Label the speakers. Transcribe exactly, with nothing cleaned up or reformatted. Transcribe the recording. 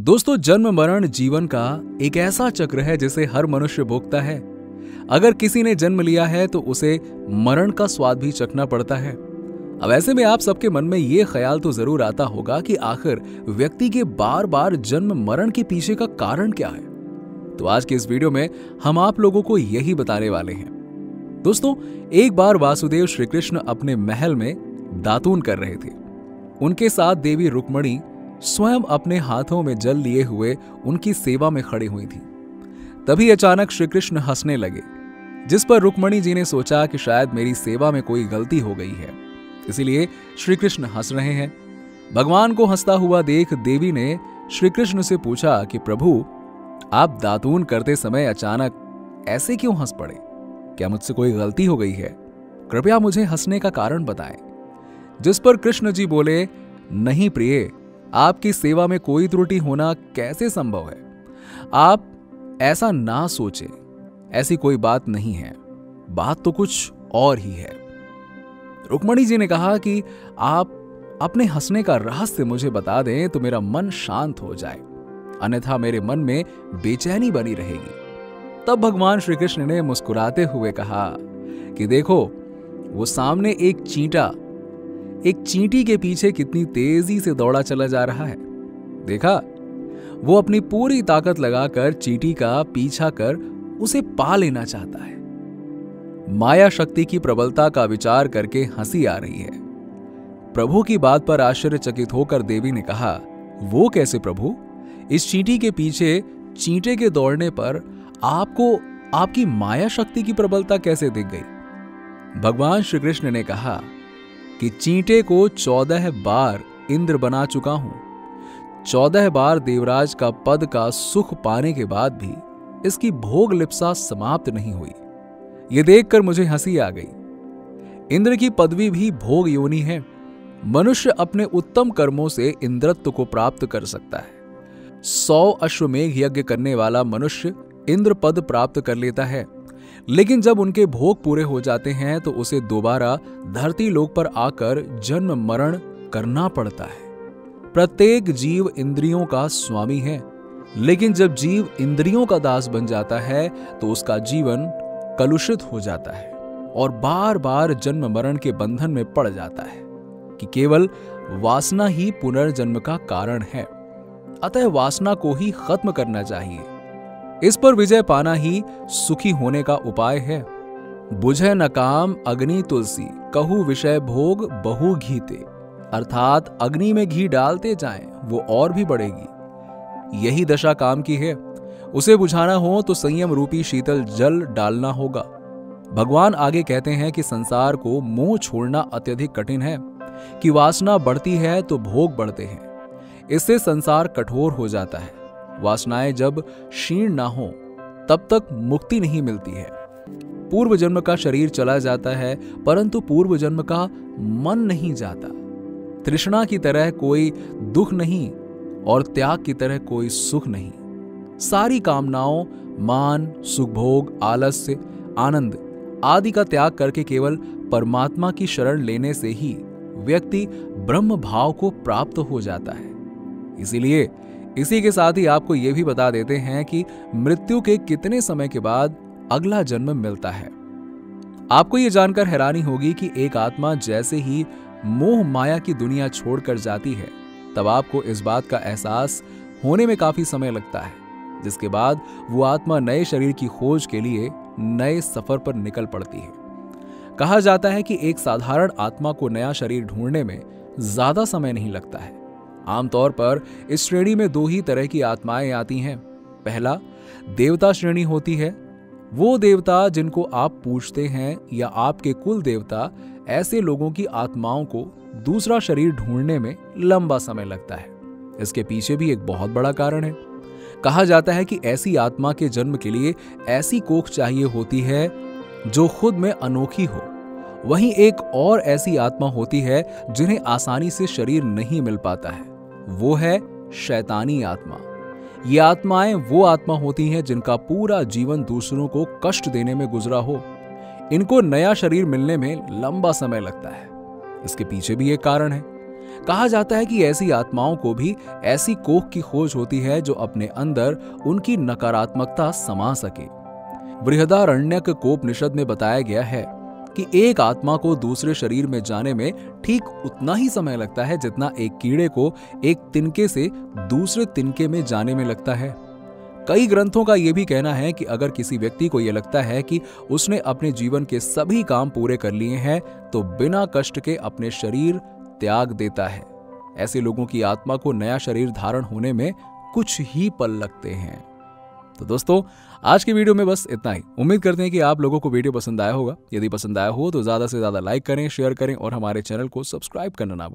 Speaker 1: दोस्तों, जन्म मरण जीवन का एक ऐसा चक्र है जिसे हर मनुष्य भोगता है। अगर किसी ने जन्म लिया है तो उसे मरण का स्वाद भी चखना पड़ता है। अब ऐसे में आप सबके मन में यह ख्याल तो जरूर आता होगा कि आखिर व्यक्ति के बार बार जन्म मरण के पीछे का कारण क्या है। तो आज के इस वीडियो में हम आप लोगों को यही बताने वाले हैं। दोस्तों, एक बार वासुदेव श्री कृष्ण अपने महल में दातून कर रहे थे। उनके साथ देवी रुक्मणी स्वयं अपने हाथों में जल लिए हुए उनकी सेवा में खड़ी हुई थी। तभी अचानक श्री कृष्ण हंसने लगे, जिस पर रुक्मणी जी ने सोचा कि शायद मेरी सेवा में कोई गलती हो गई है, इसीलिए श्री कृष्ण हंस रहे हैं। भगवान को हंसता हुआ देख देवी ने श्री कृष्ण से पूछा कि प्रभु, आप दातून करते समय अचानक ऐसे क्यों हंस पड़े? क्या मुझसे कोई गलती हो गई है? कृपया मुझे हंसने का कारण बताएं। जिस पर कृष्ण जी बोले, नहीं प्रिय, आपकी सेवा में कोई त्रुटि होना कैसे संभव है? आप ऐसा ना सोचें, ऐसी कोई बात नहीं है, बात तो कुछ और ही है। रुक्मणी जी ने कहा कि आप अपने हंसने का रहस्य मुझे बता दें तो मेरा मन शांत हो जाए, अन्यथा मेरे मन में बेचैनी बनी रहेगी। तब भगवान श्री कृष्ण ने मुस्कुराते हुए कहा कि देखो, वो सामने एक चींटा एक चींटी के पीछे कितनी तेजी से दौड़ा चला जा रहा है। देखा, वो अपनी पूरी ताकत लगाकर चींटी का पीछा कर उसे पा लेना चाहता है। माया शक्ति की प्रबलता का विचार करके हंसी आ रही है। प्रभु की बात पर आश्चर्यचकित होकर देवी ने कहा, वो कैसे प्रभु? इस चींटी के पीछे चींटे के दौड़ने पर आपको आपकी माया शक्ति की प्रबलता कैसे दिख गई? भगवान श्री कृष्ण ने कहा कि चींटे को चौदह बार इंद्र बना चुका हूं। चौदह बार देवराज का पद का सुख पाने के बाद भी इसकी भोग लिप्सा समाप्त नहीं हुई। यह देखकर मुझे हंसी आ गई। इंद्र की पदवी भी भोग योनि है। मनुष्य अपने उत्तम कर्मों से इंद्रत्व को प्राप्त कर सकता है। सौ अश्वमेघ यज्ञ करने वाला मनुष्य इंद्र पद प्राप्त कर लेता है, लेकिन जब उनके भोग पूरे हो जाते हैं तो उसे दोबारा धरती लोक पर आकर जन्म मरण करना पड़ता है। प्रत्येक जीव इंद्रियों का स्वामी है, लेकिन जब जीव इंद्रियों का दास बन जाता है तो उसका जीवन कलुषित हो जाता है और बार बार जन्म मरण के बंधन में पड़ जाता है कि केवल वासना ही पुनर्जन्म का कारण है। अतः वासना को ही खत्म करना चाहिए। इस पर विजय पाना ही सुखी होने का उपाय है। बुझे न काम अग्नि तुलसी, कहू विषय भोग बहु घीते। अर्थात अग्नि में घी डालते जाएं, वो और भी बढ़ेगी। यही दशा काम की है। उसे बुझाना हो तो संयम रूपी शीतल जल डालना होगा। भगवान आगे कहते हैं कि संसार को मोह छोड़ना अत्यधिक कठिन है, कि वासना बढ़ती है तो भोग बढ़ते हैं। इससे संसार कठोर हो जाता है। वासनाएं जब क्षीण ना हो तब तक मुक्ति नहीं मिलती है। पूर्व जन्म का शरीर चला जाता है, परंतु पूर्व जन्म का मन नहीं जाता। तृष्णा की तरह कोई दुख नहीं और त्याग की तरह कोई सुख नहीं। सारी कामनाओं, मान, सुखभोग, आलस्य, आनंद आदि का त्याग करके केवल परमात्मा की शरण लेने से ही व्यक्ति ब्रह्म भाव को प्राप्त हो जाता है। इसीलिए इसी के साथ ही आपको यह भी बता देते हैं कि मृत्यु के कितने समय के बाद अगला जन्म मिलता है। आपको यह जानकर हैरानी होगी कि एक आत्मा जैसे ही मोह माया की दुनिया छोड़कर जाती है, तब आपको इस बात का एहसास होने में काफी समय लगता है, जिसके बाद वो आत्मा नए शरीर की खोज के लिए नए सफर पर निकल पड़ती है। कहा जाता है कि एक साधारण आत्मा को नया शरीर ढूंढने में ज्यादा समय नहीं लगता है। आमतौर पर इस श्रेणी में दो ही तरह की आत्माएं आती हैं। पहला, देवता श्रेणी होती है। वो देवता जिनको आप पूजते हैं या आपके कुल देवता, ऐसे लोगों की आत्माओं को दूसरा शरीर ढूंढने में लंबा समय लगता है। इसके पीछे भी एक बहुत बड़ा कारण है। कहा जाता है कि ऐसी आत्मा के जन्म के लिए ऐसी कोख चाहिए होती है जो खुद में अनोखी हो। वहीं एक और ऐसी आत्मा होती है जिन्हें आसानी से शरीर नहीं मिल पाता है। वो है शैतानी आत्मा। ये आत्माएं वो आत्मा होती हैं जिनका पूरा जीवन दूसरों को कष्ट देने में गुजरा हो। इनको नया शरीर मिलने में लंबा समय लगता है। इसके पीछे भी एक कारण है। कहा जाता है कि ऐसी आत्माओं को भी ऐसी कोख की खोज होती है जो अपने अंदर उनकी नकारात्मकता समा सके। बृहदारण्यक कोपनिषद में बताया गया है कि एक आत्मा को दूसरे शरीर में जाने में ठीक उतना ही समय लगता है जितना एक कीड़े को एक तिनके से दूसरे तिनके में जाने में लगता है। कई ग्रंथों का यह भी कहना है कि अगर किसी व्यक्ति को यह लगता है कि उसने अपने जीवन के सभी काम पूरे कर लिए हैं तो बिना कष्ट के अपने शरीर त्याग देता है। ऐसे लोगों की आत्मा को नया शरीर धारण होने में कुछ ही पल लगते हैं। तो दोस्तों, आज की वीडियो में बस इतना ही। उम्मीद करते हैं कि आप लोगों को वीडियो पसंद आया होगा। यदि पसंद आया हो तो ज्यादा से ज्यादा लाइक करें, शेयर करें और हमारे चैनल को सब्सक्राइब करना ना भूलें।